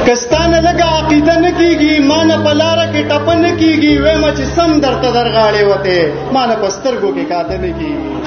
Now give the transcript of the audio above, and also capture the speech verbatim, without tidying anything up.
کستانه لګه عقیده نه کیږي، ما نه په لاره کې ټپه نه کیږي، وایم چې سم درته درغاړې وته ما نه په سترګو کې کاته نه کیږي.